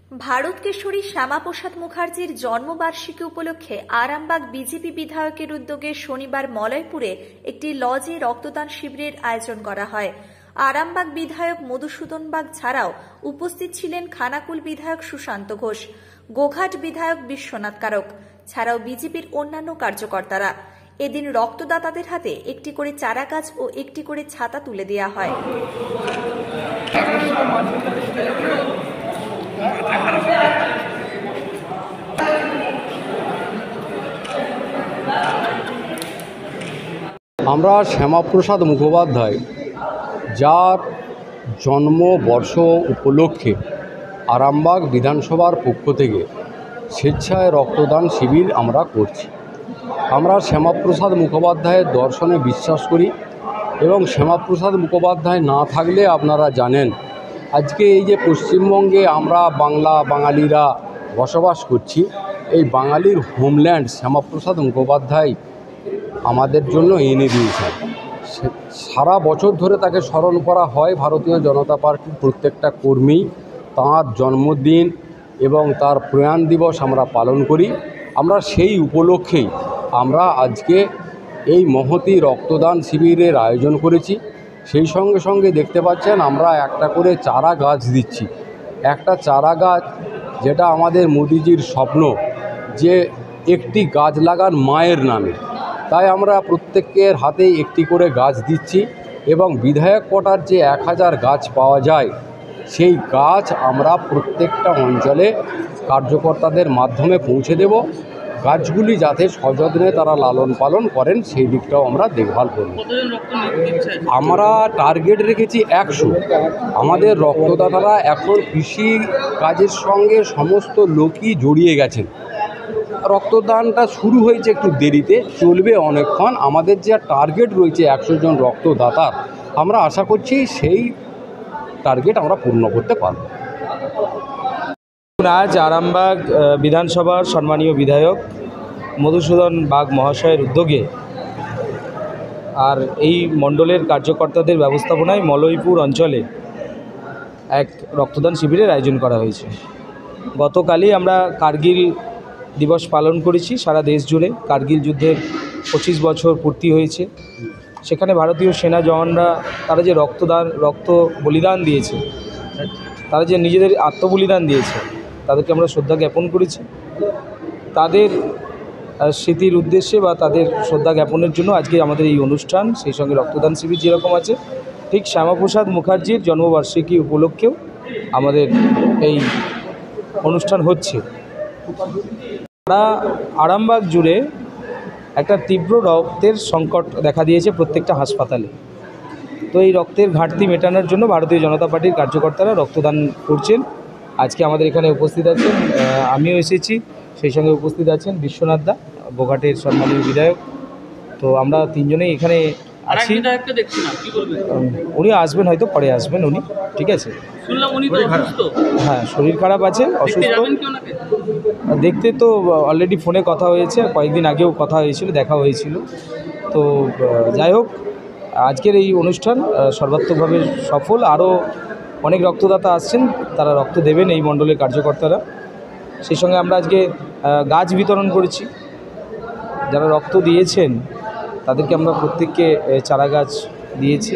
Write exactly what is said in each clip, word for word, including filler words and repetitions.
ভারত কেশরী শ্যামাপ্রসাদ মুখার্জির জন্মবার্ষিকী উপলক্ষে আরামবাগ বিজেপি বিধায়কের উদ্যোগে শনিবার মলয়পুরে একটি লজে রক্তদান শিবিরের আয়োজন করা হয়। আরামবাগ বিধায়ক মধুসূদন বাগ ছাড়াও উপস্থিত ছিলেন খানাকুল বিধায়ক সুশান্ত ঘোষ, গোঘাট বিধায়ক বিশ্বনাথ কারক ছাড়াও বিজেপির অন্যান্য কার্যকর্তারা। এদিন রক্তদাতাদের হাতে একটি করে চারাগাছ ও একটি করে ছাতা তুলে দেওয়া হয়। আমরা শ্যামাপ্রসাদ মুখোপাধ্যায় যার জন্মবর্ষ উপলক্ষে আরামবাগ বিধানসভার পক্ষ থেকে স্বেচ্ছায় রক্তদান শিবির আমরা করছি। আমরা শ্যামাপ্রসাদ মুখোপাধ্যায়ের দর্শনে বিশ্বাস করি এবং শ্যামাপ্রসাদ মুখোপাধ্যায় না থাকলে আপনারা জানেন আজকে এই যে পশ্চিমবঙ্গে আমরা বাংলা বাঙালিরা বসবাস করছি, এই বাঙালির হোমল্যান্ড শ্যামাপ্রসাদ মুখোপাধ্যায় আমাদের জন্য এনে দিয়েছেন। সারা বছর ধরে তাকে স্মরণ করা হয়। ভারতীয় জনতা পার্টির প্রত্যেকটা কর্মী তাঁর জন্মদিন এবং তার প্রয়াণ দিবস আমরা পালন করি। আমরা সেই উপলক্ষেই আমরা আজকে এই মহতী রক্তদান শিবিরের আয়োজন করেছি। সেই সঙ্গে সঙ্গে দেখতে পাচ্ছেন আমরা একটা করে চারা গাছ দিচ্ছি। একটা চারা গাছ যেটা আমাদের মোদিজির স্বপ্ন যে একটি গাছ লাগান মায়ের নামে, তাই আমরা প্রত্যেকের হাতেই একটি করে গাছ দিচ্ছি এবং বিধায়ক কোটার যে এক হাজার গাছ পাওয়া যায় সেই গাছ আমরা প্রত্যেকটা অঞ্চলে কার্যকর্তাদের মাধ্যমে পৌঁছে দেব। গাছগুলি যাতে সযত্নে তারা লালন পালন করেন সেই দিকটাও আমরা দেখভাল করব। আমরা টার্গেট রেখেছি একশো। আমাদের রক্তদাতারা এখন কৃষি কাজের সঙ্গে সমস্ত লোকই জড়িয়ে গেছেন। রক্তদানটা শুরু হয়েছে একটু দেরিতে, চলবে অনেকক্ষণ। আমাদের যে টার্গেট রয়েছে একশো জন রক্তদাতার, আমরা আশা করছি সেই টার্গেট আমরা পূর্ণ করতে পারব। আজ আরামবাগ বিধানসভার সম্মানীয় বিধায়ক মধুসূদন বাগ মহাশয়ের উদ্যোগে আর এই মণ্ডলের কার্যকর্তাদের ব্যবস্থাপনায় মলয়পুর অঞ্চলে এক রক্তদান শিবিরের আয়োজন করা হয়েছে। গতকালই আমরা কার্গিল দিবস পালন করেছি সারা দেশ জুড়ে। কার্গিল যুদ্ধের পঁচিশ বছর পূর্তি হয়েছে। সেখানে ভারতীয় সেনা জওয়ানরা তারা যে রক্তদান রক্ত বলিদান দিয়েছে, তারা যে নিজেদের আত্মবলিদান দিয়েছে, তাদেরকে আমরা শ্রদ্ধা জ্ঞাপন করেছি। তাদের স্মৃতির উদ্দেশ্যে বা তাদের শ্রদ্ধা জ্ঞাপনের জন্য আজকে আমাদের এই অনুষ্ঠান, সেই সঙ্গে রক্তদান শিবির যেরকম আছে ঠিক শ্যামাপ্রসাদ মুখার্জির জন্মবার্ষিকী উপলক্ষেও আমাদের এই অনুষ্ঠান হচ্ছে। তারা আরামবাগ জুড়ে একটা তীব্র রক্তের সংকট দেখা দিয়েছে প্রত্যেকটা হাসপাতালে। তো এই রক্তের ঘাটতি মেটানোর জন্য ভারতীয় জনতা পার্টির কার্যকর্তারা রক্তদান করছেন। আজকে আমাদের এখানে উপস্থিত আছেন, আমিও এসেছি, সেই সঙ্গে উপস্থিত আছেন বিশ্বনাথ দা, গোঘাটের সম্মানীয় বিধায়ক। তো আমরা তিনজনেই এখানে আছি। উনি আসবেন, হয়তো পরে আসবেন উনি, ঠিক আছে। হ্যাঁ, শরীর খারাপ আছে, অসুস্থ। দেখতে তো অলরেডি ফোনে কথা হয়েছে, কয়েকদিন আগেও কথা হয়েছিল, দেখা হয়েছিল। তো যাই হোক, আজকের এই অনুষ্ঠান সর্বাত্মকভাবে সফল। আরও অনেক রক্তদাতা আসছেন, তারা রক্ত দেবেন এই মণ্ডলের কার্যকর্তারা। সেই সঙ্গে আমরা আজকে গাছ বিতরণ করেছি। যারা রক্ত দিয়েছেন তাদেরকে আমরা প্রত্যেককে চারা গাছ দিয়েছি।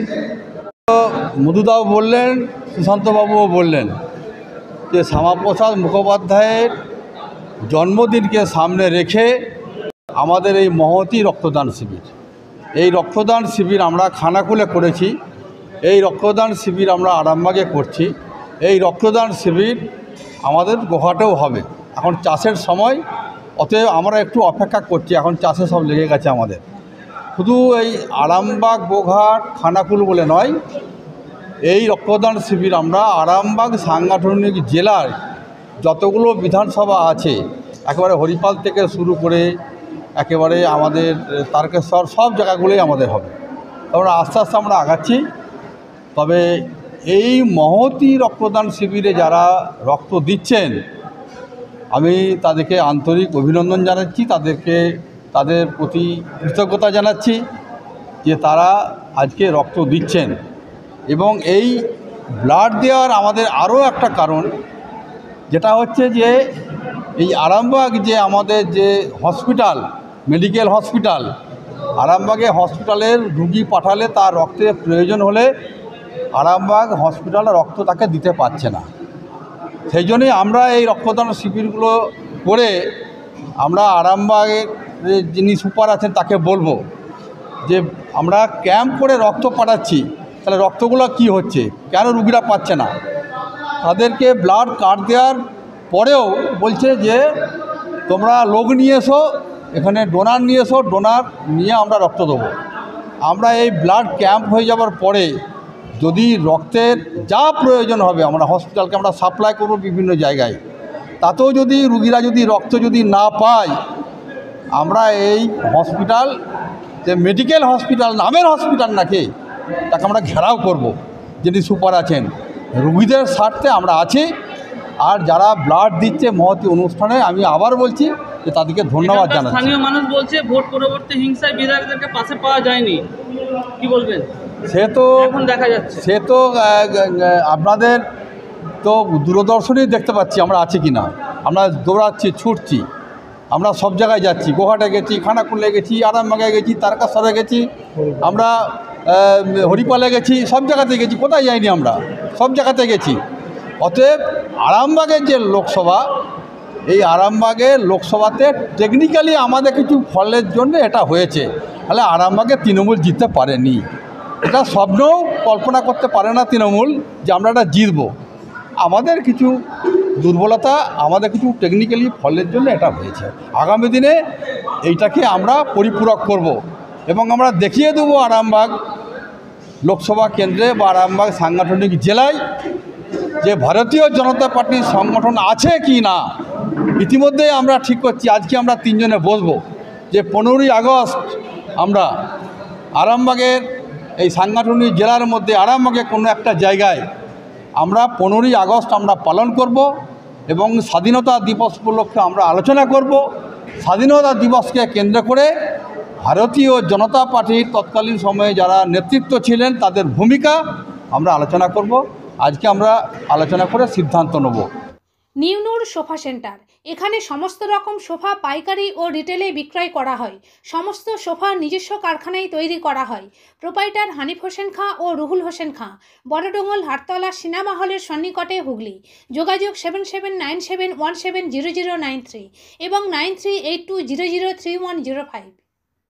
মধুদাও বললেন, সুশান্তবাবুও বললেন যে শ্যামাপ্রসাদ মুখোপাধ্যায়ের জন্মদিনকে সামনে রেখে আমাদের এই মহতী রক্তদান শিবির, এই রক্তদান শিবির আমরা খানাকুলে করেছি, এই রক্তদান শিবির আমরা আরামবাগে করছি। এই রক্তদান শিবির আমাদের গোঘাটেও হবে। এখন চাষের সময়, অতএব আমরা একটু অপেক্ষা করছি। এখন চাষে সব লেগে গেছে আমাদের। শুধু এই আরামবাগ, গোঘাট, খানাকুল বলে নয়, এই রক্তদান শিবির আমরা আরামবাগ সাংগঠনিক জেলার যতগুলো বিধানসভা আছে, একেবারে হরিপাল থেকে শুরু করে একেবারে আমাদের তারকেশ্বর, সব জায়গাগুলোই আমাদের হবে। আমরা আস্তে আস্তে আমরা আগাচ্ছি। তবে এই মহতী রক্তদান শিবিরে যারা রক্ত দিচ্ছেন, আমি তাদেরকে আন্তরিক অভিনন্দন জানাচ্ছি, তাদেরকে তাদের প্রতি কৃতজ্ঞতা জানাচ্ছি যে তারা আজকে রক্ত দিচ্ছেন। এবং এই ব্লাড দেওয়ার আমাদের আরও একটা কারণ যেটা হচ্ছে যে এই আরামবাগ যে আমাদের যে হসপিটাল, মেডিকেল হসপিটাল, আরামবাগে হসপিটালের রুগী পাঠালে তার রক্তের প্রয়োজন হলে আরামবাগ হসপিটালে রক্ত তাকে দিতে পারছে না। সেই জন্যই আমরা এই রক্তদান শিবিরগুলো করে আমরা আরামবাগের যিনি সুপার আছেন তাকে বলবো যে আমরা ক্যাম্প করে রক্ত পাঠাচ্ছি, তাহলে রক্তগুলো কি হচ্ছে, কেন রুগীরা পাচ্ছে না? তাদেরকে ব্লাড কার্ড দেওয়ার পরেও বলছে যে তোমরা লোক নিয়ে এসো, এখানে ডোনার নিয়ে এসো, ডোনার নিয়ে আমরা রক্ত দেবো। আমরা এই ব্লাড ক্যাম্প হয়ে যাওয়ার পরে যদি রক্তের যা প্রয়োজন হবে আমরা হসপিটালকে আমরা সাপ্লাই করবো বিভিন্ন জায়গায়, তাতেও যদি রুগীরা যদি রক্ত যদি না পায়, আমরা এই হসপিটাল যে মেডিকেল হসপিটাল নামের হসপিটাল নাকি তাকে আমরা ঘেরাও করব। যিনি সুপার আছেন, রুগীদের স্বার্থে আমরা আছি। আর যারা ব্লাড দিচ্ছে মহতী অনুষ্ঠানে, আমি আবার বলছি যে তাদেরকে ধন্যবাদ জানাচ্ছি। স্থানীয় মানুষ বলছে ভোট পরবর্তী হিংসায় বিধায়কদেরকে পাশে পাওয়া যায়নি, কি বলবেন? সে তো এখন দেখা যাচ্ছে, সে তো আপনাদের তো দূরদর্শনেই দেখতে পাচ্ছি আমরা আছি কি না। আমরা দৌড়াচ্ছি, ছুটছি, আমরা সব জায়গায় যাচ্ছি, গোহাটে গেছি, খানাকুলে গেছি, আরামবাগে গেছি, তারকেশ্বরে গেছি, আমরা হরিপালে গেছি, সব জায়গাতে গেছি, কোথায় যাইনি আমরা, সব জায়গাতে গেছি। অতএব আরামবাগের যে লোকসভা, এই আরামবাগের লোকসভাতে টেকনিক্যালি আমাদের কিছু ফলের জন্য এটা হয়েছে, তাহলে আরামবাগে তৃণমূল জিততে পারেনি। এটা স্বপ্নও কল্পনা করতে পারে না তৃণমূল যে আমরা এটা জিতবো। আমাদের কিছু দুর্বলতা, আমাদের কিছু টেকনিক্যালি ফলের জন্য এটা হয়েছে। আগামী দিনে এইটাকে আমরা পরিপূরক করব এবং আমরা দেখিয়ে দেবো আরামবাগ লোকসভা কেন্দ্রে বা আরামবাগ সাংগঠনিক জেলায় যে ভারতীয় জনতা পার্টির সংগঠন আছে কি না। ইতিমধ্যে আমরা ঠিক করছি, আজকে আমরা তিনজনে বসবো যে পনেরোই আগস্ট আমরা আরামবাগের এই সাংগঠনিক জেলার মধ্যে আরামবাগে কোনো একটা জায়গায় আমরা পনেরোই আগস্ট আমরা পালন করব এবং স্বাধীনতা দিবস উপলক্ষে আমরা আলোচনা করব। স্বাধীনতা দিবসকে কেন্দ্র করে ভারতীয় জনতা পার্টির তৎকালীন সময়ে যারা নেতৃত্ব ছিলেন তাদের ভূমিকা আমরা আলোচনা করব। আজকে আমরা আলোচনা করে সিদ্ধান্ত নেব। নিউ নূর সোফা সেন্টার, এখানে সমস্ত রকম সোফা পাইকারি ও রিটেলে বিক্রয় করা হয়। সমস্ত সোফা নিজস্ব কারখানায় তৈরি করা হয়। প্রোপাইটার হানিফ হোসেন খাঁ ও রুহুল হোসেন খাঁ, বড়ডোঙ্গল হাটতলা সিনেমা হলের সন্নিকটে, হুগলি। যোগাযোগ seven seven nine seven one seven zero zero nine three এবং nine three eight two zero zero three one zero five.